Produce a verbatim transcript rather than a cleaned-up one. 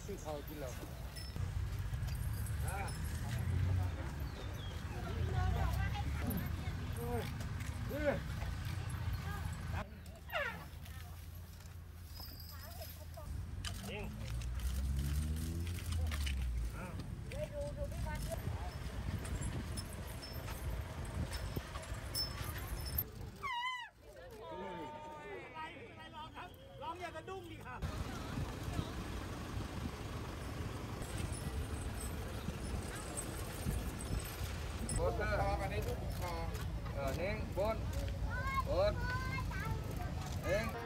ที่เขากินเราลองอย่ากระดุ้งดิค่ะบนคอกันนี้ทุกคอเออเน่งบนบนเน่ง